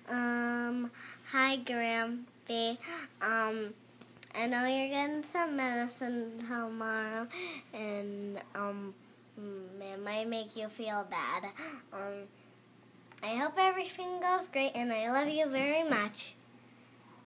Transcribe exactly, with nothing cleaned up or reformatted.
Um, hi, Grampy. Um, I know you're getting some medicine tomorrow, and um, it might make you feel bad. Um, I hope everything goes great, and I love you very much.